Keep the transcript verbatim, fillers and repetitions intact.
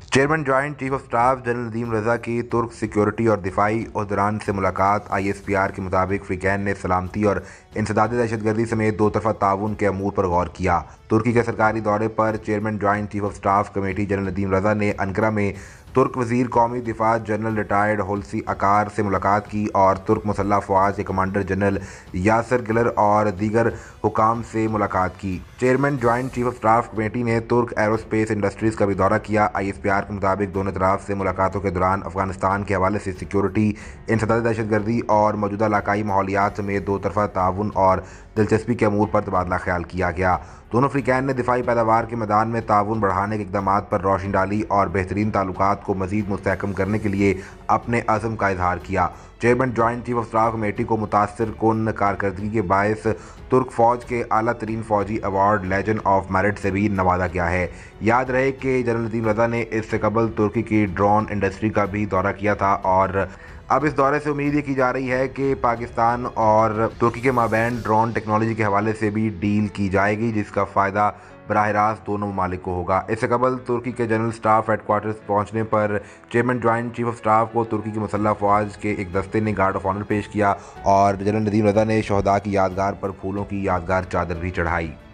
Chairman joint chief of staff general Nadeem Raza की तुर्क security और दिफाई अहदेदारान से मुलाकात। आई एस पी आर के मुताबिक फ्रीकैन ने सलामती और इंसदाद दहशतगर्दी समेत दो तरफा ताउन के अमूर पर गौर किया। तुर्की के सरकारी दौरे पर chairman joint chief of staff committee general Nadeem Raza ने अंकरा में तुर्क वजीर कौमी दिफा जनरल रिटायर्ड होल्सी अकार से मुलाकात की और तुर्क मुसल्ह अफवाज के कमांडर जनरल यासर गिलर और दीगर हुकाम से मुलाकात की। Chairman joint chief of staff committee ने तुर्क एरोस्पेस इंडस्ट्रीज का भी दौरा किया। आई एस पी आर के मुताबिक दोनों तरफ से मुलाकातों के दौरान अफगानिस्तान के हवाले से सिक्योरिटी, इंसदाद दहशतगर्दी और मौजूदा इलाकाई माहौलियात समेत दो तरफा ताउन और दिलचस्पी के अमूर पर तबादला ख्याल किया गया। दोनों फ्रीकैन ने दिफाई पैदावार के मैदान में ताउन बढ़ाने के इकदाम पर रोशनी डाली और बेहतरीन ताल्लुकात को मजीद मुस्तहकम करने के लिए अपने अज़म का इजहार किया। Chairman joint chief of staff committee को मुतासर कुन कारकर्दगी के बायस तुर्क फौज के आला तरीन फौजी अवार्ड लेजेंड ऑफ मेरिट से भी नवाजा गया है। याद रहे कि जनरल नदीम रजा ने इससे कबल तुर्की की ड्रोन इंडस्ट्री का भी दौरा किया था और अब इस दौरे से उम्मीद ये की जा रही है कि पाकिस्तान और तुर्की के माबैन ड्रोन टेक्नोलॉजी के हवाले से भी डील की जाएगी, जिसका फ़ायदा बराह रास्त दोनों ममालिक को होगा। इससे कबल तुर्की के जनरल स्टाफ हेडक्वार्टर्स पहुंचने पर chairman joint chief of staff को तुर्की की मुसल्ह अफवाज के एक दस्ते ने गार्ड ऑफ ऑनर पेश किया और जनरल नदीम रजा ने शहदा की यादगार पर फूलों की यादगार चादर भी चढ़ाई।